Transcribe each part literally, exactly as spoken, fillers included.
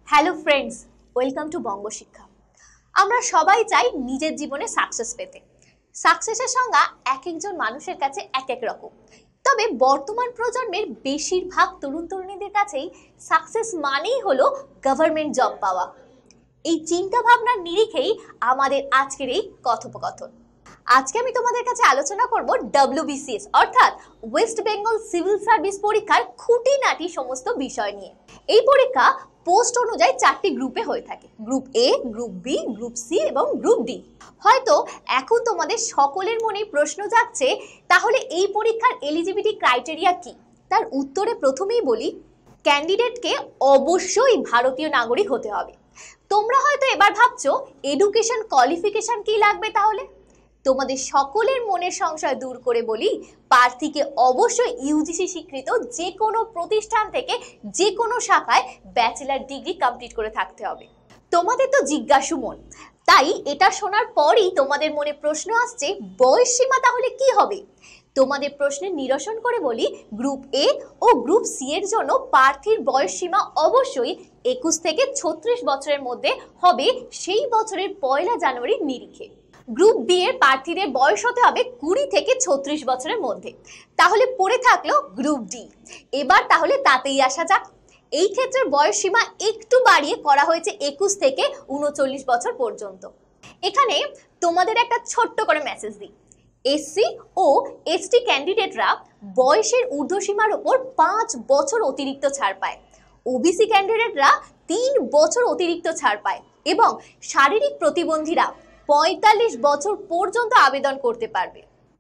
Hello friends, welcome to Banga Shiksha. আমরা সবাই চাই নিজের জীবনে সাকসেস পেতে। সাকসেসের সংজ্ঞা এক একজন মানুষের কাছে এক এক রকম। তবে বর্তমান প্রজন্মের বেশিরভাগ তরুণ তরুণীদের কাছেই সাকসেস মানেই হলো গভর্নমেন্ট জব পাওয়া। এই চিন্তা ভাবনার নিরিখেই আমাদের আজকের এই কথোপকথন। আজকে আমি তোমাদের কাছে আলোচনা করব ডব্লিউবিসিএস অর্থাৎ ওয়েস্ট বেঙ্গল সিভিল সার্ভিস পরীক্ষার খুঁটিনাটি সমস্ত বিষয় নিয়ে। এই পরীক্ষা পোস্ট অনুযায়ী চারটি গ্রুপে হয়ে থাকে, group A, group B, group C এবং গ্রুপ ডি। হয়তো এখন তোমাদের সকলের মনে প্রশ্ন জাগছে, তাহলে এই পরীক্ষার এলিজিবিলিটি ক্রাইটেরিয়া কি? তার উত্তরে প্রথমেই বলি, ক্যান্ডিডেটকে অবশ্যই ভারতীয় নাগরিক হতে হবে। তোমরা হয়তো এবার ভাবছো এডুকেশন কোয়ালিফিকেশন কি লাগবে? তাহলে তোমাদের সকলের মনের সংশয় দূর করে বলি, প্রার্থীকে অবশ্যই ইউজিসি স্বীকৃত যে কোনো প্রতিষ্ঠান থেকে যে কোনো শাখায় ব্যাচেলার ডিগ্রি কমপ্লিট করে থাকতে হবে। তোমাদের তো জিজ্ঞাসু মন, তাই এটা শোনার পরই তোমাদের মনে প্রশ্ন আসছে, বয়স সীমা তাহলে কি হবে? তোমাদের প্রশ্নের নিরসন করে বলি, গ্রুপ এ ও গ্রুপ সি এর জন্য প্রার্থীর বয়স সীমা অবশ্যই একুশ থেকে ছত্রিশ বছরের মধ্যে হবে, সেই বছরের পয়লা জানুয়ারির নিরিখে। গ্রুপ বি এর প্রার্থীদের বয়স হতে হবে কুড়ি থেকে ছত্রিশ বছরের মধ্যে। তাহলে পড়ে থাকলো গ্রুপ ডি। এবার তাহলে তাতেই আসা যাক। এই ক্ষেত্রে বয়স সীমা একটু বাড়িয়ে করা হয়েছে একুশ থেকে উনচল্লিশ বছর পর্যন্ত। এখানে তোমাদের একটা ছোট্ট করে মেসেজ দিই, এসসি ও এসটি ক্যান্ডিডেটরা বয়সের ঊর্ধ্বসীমার উপর পাঁচ বছর অতিরিক্ত ছাড় পায়, ওবিসি ক্যান্ডিডেটরা তিন বছর অতিরিক্ত ছাড় পায় এবং শারীরিক প্রতিবন্ধীরা পঁয়তাল্লিশ বছর পর্যন্ত আবেদন করতে পারবে।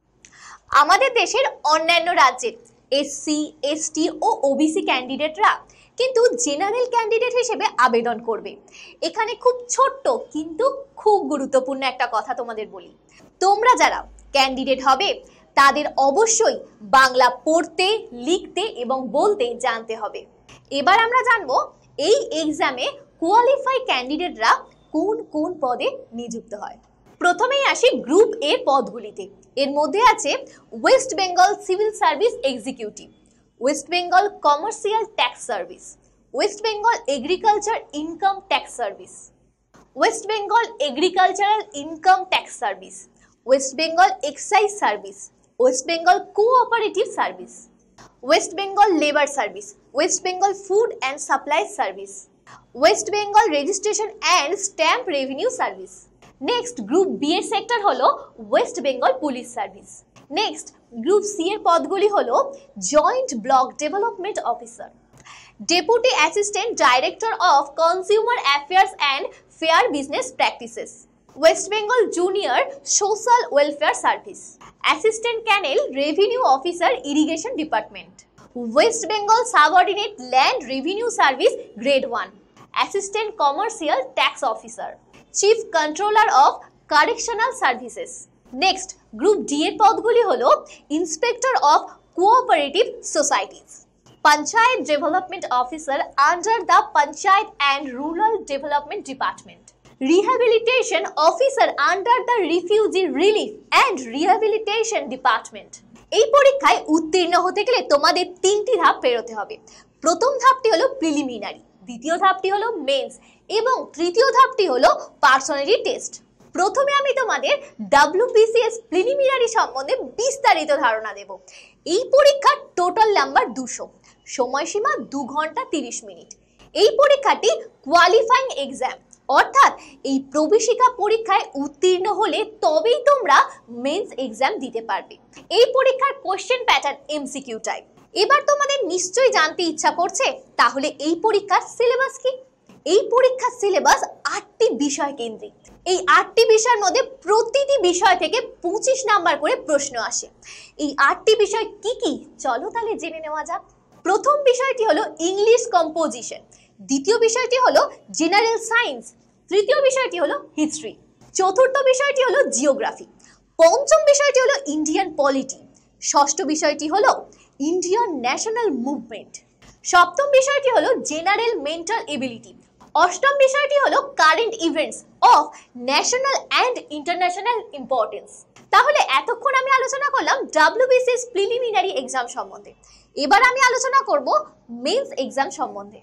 আমাদের দেশের অন্যান্য রাজ্যের এসসি, এসটি ও ওবিসি ক্যান্ডিডেটরা কিন্তু জেনারেল ক্যান্ডিডেট হিসেবে আবেদন করবে। এখানে খুব ছোট্ট কিন্তু খুব গুরুত্বপূর্ণ একটা কথা তোমাদের বলি, তোমরা যারা ক্যান্ডিডেট হবে তাদের অবশ্যই বাংলা পড়তে, লিখতে এবং বলতে জানতে হবে। এবার আমরা জানবো এই এক্সামে কোয়ালিফাই ক্যান্ডিডেটরা কোন কোন পদে নিযুক্ত হয়। প্রথমেই আসি গ্রুপ এ পদগুলিতে। এর মধ্যে আছে West Bengal civil service executive, West Bengal commercial tax service, West Bengal agriculture income tax service, West Bengal agricultural income tax service, West Bengal excise service, West Bengal cooperative service, West Bengal labour service, West Bengal food and supply service, West Bengal registration and stamp revenue service. Next group B এর sector হলো West Bengal police service. Next group C এর পদগুলি হলো joint block development officer, deputy assistant director of consumer affairs and fair business practices, West Bengal junior social welfare service, assistant canal revenue officer irrigation department, West Bengal subordinate land revenue service grade one, assistant commercial tax officer, chief controller of correctional services. Next group D এর পদগুলি হলো inspector of cooperative societies, panchayat development officer under the panchayat and rural development department, rehabilitation officer under the refugee relief and rehabilitation department. এই পরীক্ষায় উত্তীর্ণ হতে গেলে তোমাদের তিনটি ধাপ পেরোতে হবে। প্রথম ধাপটি হলো প্রিলিমিনারি, দ্বিতীয় ধাপটি হলো মেন্স এবং তৃতীয় ধাপটি হলো পার্সোনালিটি টেস্ট। প্রথমে আমি তোমাদের ডব্লিউবিসিএস প্রিলিমিনারি সম্বন্ধে বিস্তারিত ধারণা দেব। এই পরীক্ষার টোটাল নাম্বার দুশো, সময়সীমা দু ঘন্টা তিরিশ মিনিট। এই পরীক্ষাটি কোয়ালিফাইং এক্সাম, অর্থাৎ এই প্রবেশিকা পরীক্ষায় উত্তীর্ণ হলে তবেই তোমরা মেন্স এক্সাম দিতে পারবে। এই পরীক্ষার কোশ্চেন প্যাটার্ন এমসিকিউ টাইপ। এবার তোমাদের নিশ্চয়ই জানতে ইচ্ছা করছে, তাহলে এই পরীক্ষার সিলেবাস কি? এই পরীক্ষার সিলেবাস আটটি বিষয় কেন্দ্রিক। এই আটটি বিষয়ের মধ্যে প্রতিটি বিষয় থেকে পঁচিশ নাম্বার করে প্রশ্ন আসে। এই আটটি বিষয় কি কি, চলো তাহলে জেনে নেওয়া যাক। প্রথম বিষয়টি হলো ইংলিশ কম্পোজিশন, দ্বিতীয় বিষয়টি হলো জেনারেল সায়েন্স, তৃতীয় বিষয়টি হলো হিস্ট্রি, চতুর্থ বিষয়টি হলো জিওগ্রাফি, পঞ্চম বিষয়টি হলো ইন্ডিয়ান পলিটি, ষষ্ঠ বিষয়টি হলো ইন্ডিয়ান ন্যাশনাল মুভমেন্ট, সপ্তম বিষয়টি হলো জেনারেল মেন্টাল এবিলিটি, অষ্টম বিষয়টি হলো current events of national and international importance. তাহলে এতক্ষণ আমি আলোচনা করলাম ডব্লিউবিসিএস প্রিলিমিনারি এক্সাম সম্বন্ধে। এবার আমি আলোচনা করব মেন্স এক্সাম সম্বন্ধে।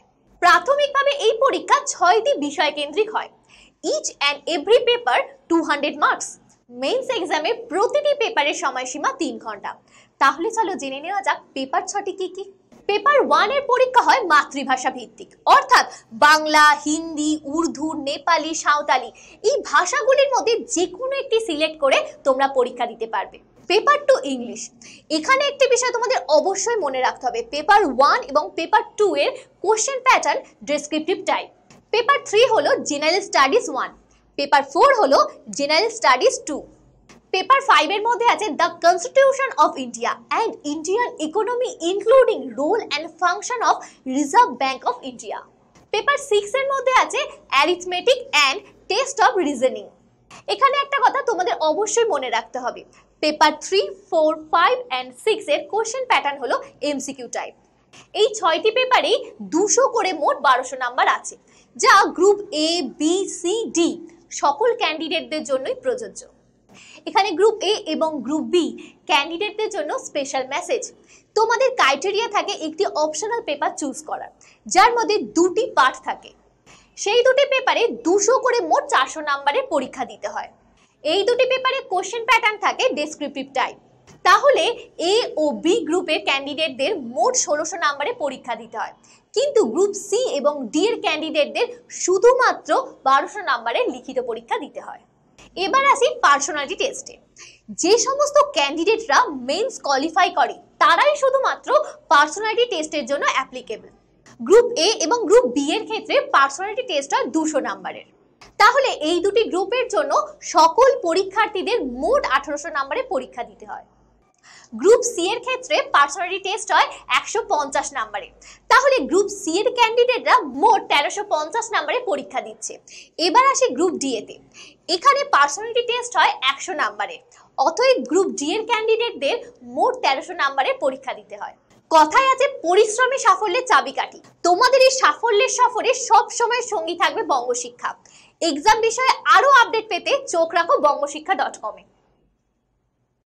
প্রাথমিকভাবে এই পরীক্ষা ছয়টি বিষয় কেন্দ্রিক হয়। Each and every paper two hundred marks. Mains এক্সামে প্রতিটি পেপারের সময়সীমা তিন ঘন্টা। তাহলে চলো জেনে নেওয়া যাক পেপার ছটি কি কি। পেপার ওয়ান এর পরীক্ষা হয় মাতৃভাষা ভিত্তিক, অর্থাৎ বাংলা, হিন্দি, উর্দু, নেপালি, সাঁওতালি এই ভাষাগুলির মধ্যে যে কোনো একটি সিলেক্ট করে তোমরা পরীক্ষা দিতে পারবে। Paper two English. এখানে একটি বিষয় তোমাদের অবশ্যই মনে রাখতে হবে, পেপার ওয়ান এবং পেপার টু এর question pattern descriptive type. Paper three হলো general studies one, paper four হলো general studies two. Paper five এর মধ্যে আছে the constitution of India and Indian economy including role and function of Reserve Bank of India. Paper six এর মধ্যে আছে arithmetic and test of reasoning. এখানে একটা কথা তোমাদের অবশ্যই মনে রাখতে হবে, paper three, four, five and six এর কোশ্চেন প্যাটার্ন হলো এমসিকিউ টাইপ। এই ছয়টি পেপারেই দুশো করে মোট বারোশো নাম্বার আছে, যা group A, B, C, D সকল ক্যান্ডিডেটদের জন্যই প্রযোজ্য। এখানে গ্রুপ এ এবং গ্রুপ বি ক্যান্ডিডেটদের জন্য স্পেশাল মেসেজ। তোমাদের ক্রাইটেরিয়া থাকে একটি অপশনাল পেপার চুজ করার, যার মধ্যে দুটি পার্ট থাকে। সেই দুটি পেপারে দুশো করে মোট চারশো নাম্বারের পরীক্ষা দিতে হয়। এই দুটি পেপারে কোশ্চেন প্যাটার্ন থাকে ডেসক্রিপটিভ টাইপ। তাহলে এ ও বি গ্রুপের ক্যান্ডিডেটদের মোট ষোলোশো নাম্বারে পরীক্ষা দিতে হয়, কিন্তু গ্রুপ সি এবং ডি এর ক্যান্ডিডেটদের শুধুমাত্র বারোশো নাম্বারের লিখিত পরীক্ষা দিতে হয়। এবার আসি পার্সোনালিটি টেস্টে। যে সমস্ত ক্যান্ডিডেটরা মেন্স কোয়ালিফাই করে তারাই শুধুমাত্র পার্সোনালিটি টেস্টের জন্য অ্যাপ্লিকেবল। গ্রুপ এ এবং গ্রুপ বি এর ক্ষেত্রে পার্সোনালিটি টেস্ট হয় দুশো নাম্বারের। তাহলে এই দুটি গ্রুপের জন্য সকল পরীক্ষার্থীদের মোট আঠারোশো নাম্বারে পরীক্ষা দিতে হয়। গ্রুপ সি এর ক্ষেত্রে পার্সোনালিটি টেস্ট হয় একশো পঞ্চাশ নাম্বারে। তাহলে গ্রুপ সি এর ক্যান্ডিডেটরা মোট তেরোশো পঞ্চাশ নাম্বারে পরীক্ষা দিচ্ছে। এবার আসি গ্রুপ ডি এতে। এখানে পার্সোনালিটি টেস্ট হয় একশো নাম্বারে। অতএব গ্রুপ ডি এর ক্যান্ডিডেটদের মোট তেরোশো নাম্বারে পরীক্ষা দিতে হয়। কথায় আছে পরিশ্রমী সাফল্যের চাবিকাঠি। তোমাদের এই সাফল্যের সফরে সব সময় সঙ্গী থাকবে বঙ্গশিক্ষা। এক্সাম বিষয়ে আরো আপডেট পেতে চোখ রাখো বঙ্গশিক্ষা ডট কম এ।